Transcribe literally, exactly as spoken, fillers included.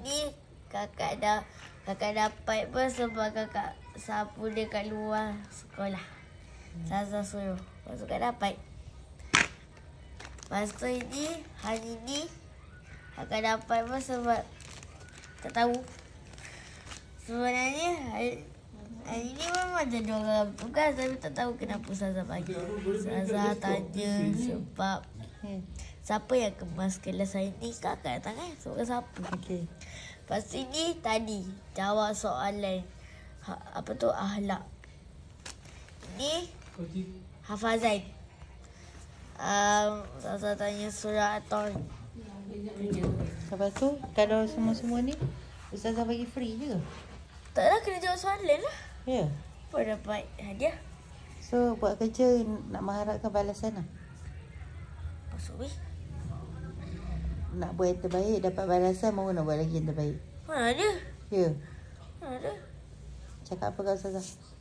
ni kakak dah kakak dapat pun sebab kakak sapu dia kat luar sekolah. Hmm. Zaza suruh. Lepas tu kakak dapat. Lepas tu ini, hari ni kakak dapat pun sebab tak tahu. Sebenarnya hari, hari ni memang ada dua orang tugas tapi tak tahu kenapa Zaza bagi. Zaza tanya sebab hmm, siapa yang kemas kelas hari ni? Kakak datang kan? Sebab sapu. Okey. Lepas ni tadi jawab soalan ha, apa tu akhlak. Ni hafazan. Um, Zaza tanya surah atau Lepas tu kalau semua-semua ni Ustazah bagi free je ke? taklah kena jawab soalan lah. Ya. Yeah. Apa dapat hadiah? So buat kerja nak mengharapkan balasan lah. Masuk weh. Nak buat yang terbaik dapat balasan, mahu nak buat lagi yang terbaik. Mana ada? Ya. Mana ada? Cakap apa kau Ustazah?